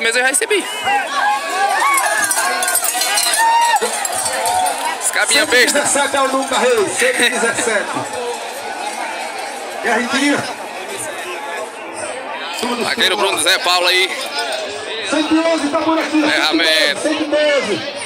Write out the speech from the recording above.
Mas eu já recebi. Escabinha besta. 117 é o número da Reis, 117. E a Ritinha? Vaqueiro Bruno Zé Paulo aí. 111 tá por aqui. Ferramenta. 112.